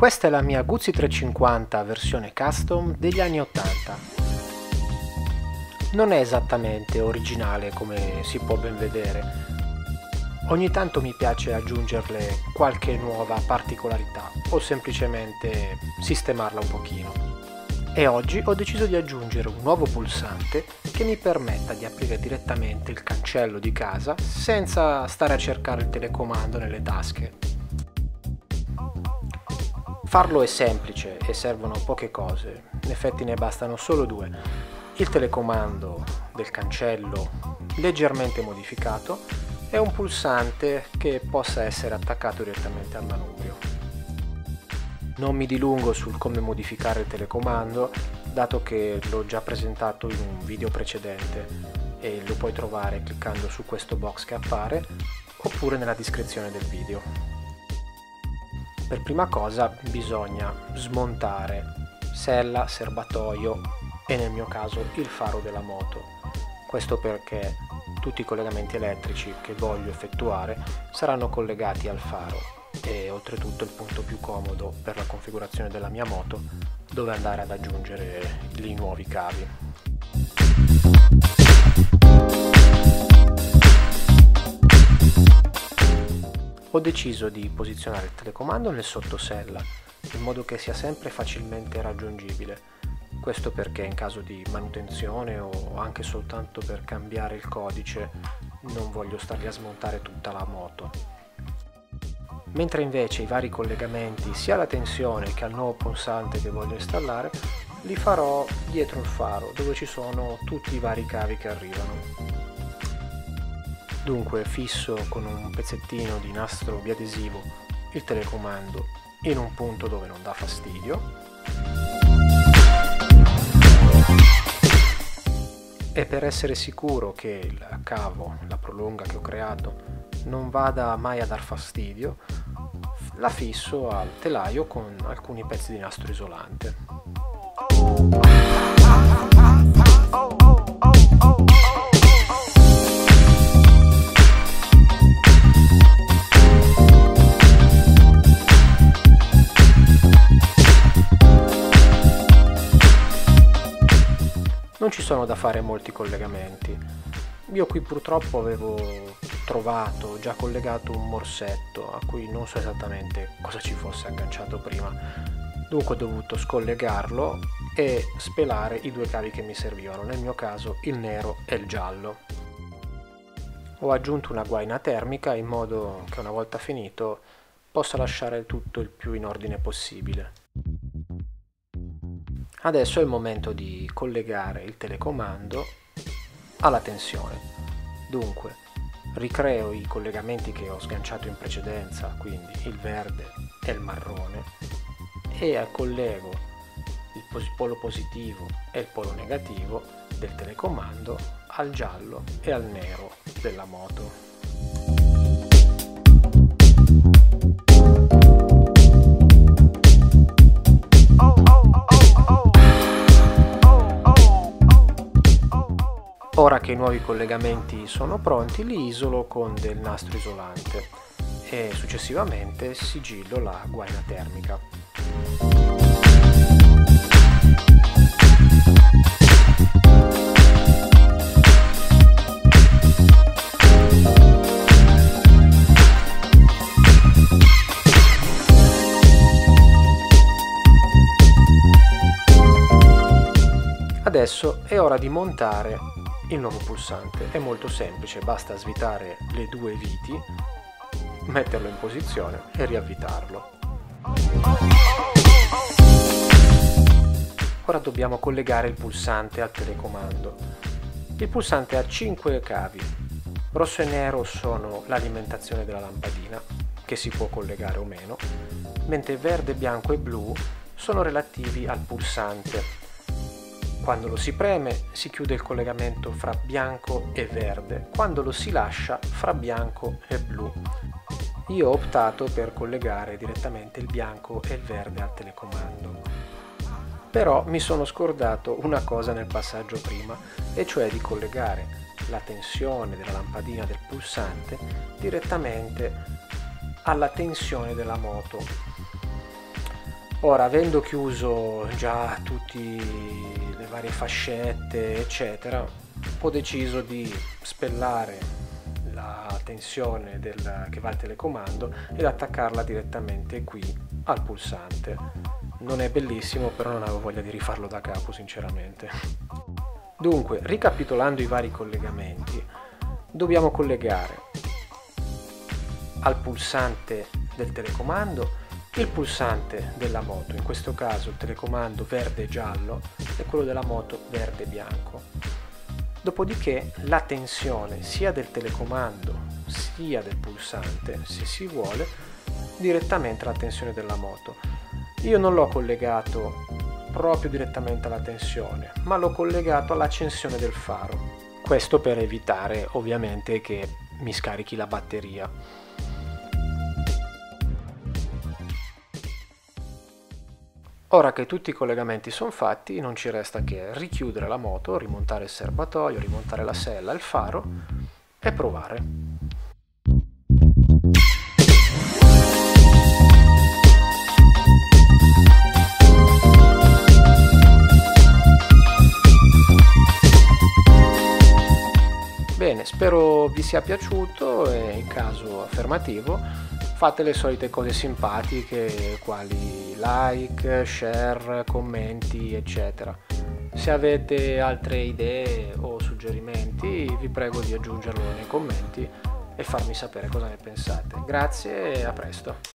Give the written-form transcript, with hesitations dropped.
Questa è la mia Guzzi 350 versione custom degli anni 80. Non è esattamente originale come si può ben vedere. Ogni tanto mi piace aggiungerle qualche nuova particolarità o semplicemente sistemarla un pochino. E oggi ho deciso di aggiungere un nuovo pulsante che mi permetta di aprire direttamente il cancello di casa senza stare a cercare il telecomando nelle tasche. Farlo è semplice e servono poche cose, in effetti ne bastano solo due: il telecomando del cancello leggermente modificato e un pulsante che possa essere attaccato direttamente al manubrio. Non mi dilungo sul come modificare il telecomando, dato che l'ho già presentato in un video precedente e lo puoi trovare cliccando su questo box che appare oppure nella descrizione del video. Per prima cosa bisogna smontare sella, serbatoio e nel mio caso il faro della moto. Questo perché tutti i collegamenti elettrici che voglio effettuare saranno collegati al faro e oltretutto il punto più comodo per la configurazione della mia moto dove andare ad aggiungere i nuovi cavi. Ho deciso di posizionare il telecomando nel sottosella in modo che sia sempre facilmente raggiungibile. Questo perché in caso di manutenzione o anche soltanto per cambiare il codice non voglio stargli a smontare tutta la moto. Mentre invece i vari collegamenti sia alla tensione che al nuovo pulsante che voglio installare li farò dietro il faro dove ci sono tutti i vari cavi che arrivano. Dunque fisso con un pezzettino di nastro biadesivo il telecomando in un punto dove non dà fastidio e per essere sicuro che il cavo, la prolunga che ho creato, non vada mai a dar fastidio, la fisso al telaio con alcuni pezzi di nastro isolante. Non ci sono da fare molti collegamenti. Io qui purtroppo avevo trovato già collegato un morsetto a cui non so esattamente cosa ci fosse agganciato prima, dunque ho dovuto scollegarlo e spelare i due cavi che mi servivano, nel mio caso il nero e il giallo. Ho aggiunto una guaina termica in modo che una volta finito possa lasciare tutto il più in ordine possibile. Adesso è il momento di collegare il telecomando alla tensione. Dunque, ricreo i collegamenti che ho sganciato in precedenza, quindi il verde e il marrone, e collego il polo positivo e il polo negativo del telecomando al giallo e al nero della moto. Ora che i nuovi collegamenti sono pronti, li isolo con del nastro isolante e successivamente sigillo la guaina termica. Adesso è ora di montare il nuovo pulsante. È molto semplice, basta svitare le due viti, metterlo in posizione e riavvitarlo. Ora dobbiamo collegare il pulsante al telecomando. Il pulsante ha 5 cavi. Rosso e nero sono l'alimentazione della lampadina, che si può collegare o meno, mentre verde, bianco e blu sono relativi al pulsante. Quando lo si preme si chiude il collegamento fra bianco e verde, quando lo si lascia fra bianco e blu. Io ho optato per collegare direttamente il bianco e il verde al telecomando. Però mi sono scordato una cosa nel passaggio prima, e cioè di collegare la tensione della lampadina del pulsante direttamente alla tensione della moto. Ora, avendo chiuso già tutte le varie fascette eccetera, ho deciso di spellare la tensione che va al telecomando ed attaccarla direttamente qui al pulsante. Non è bellissimo, però non avevo voglia di rifarlo da capo sinceramente. Dunque, ricapitolando i vari collegamenti, dobbiamo collegare al pulsante del telecomando il pulsante della moto, in questo caso il telecomando verde e giallo e quello della moto verde e bianco. Dopodiché la tensione sia del telecomando sia del pulsante, se si vuole, direttamente alla tensione della moto. Io non l'ho collegato proprio direttamente alla tensione, ma l'ho collegato all'accensione del faro. Questo per evitare ovviamente che mi scarichi la batteria. Ora che tutti i collegamenti sono fatti, non ci resta che richiudere la moto, rimontare il serbatoio, rimontare la sella, il faro e provare. Bene, spero vi sia piaciuto e in caso affermativo fate le solite cose simpatiche quali like, share, commenti eccetera. Se avete altre idee o suggerimenti vi prego di aggiungerlo nei commenti e farmi sapere cosa ne pensate. Grazie e a presto.